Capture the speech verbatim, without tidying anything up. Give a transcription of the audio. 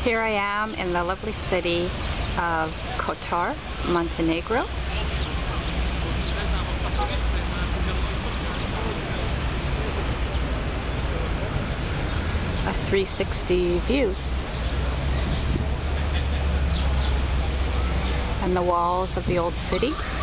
Here I am in the lovely city of Kotor, Montenegro. A three sixty view. And the walls of the old city.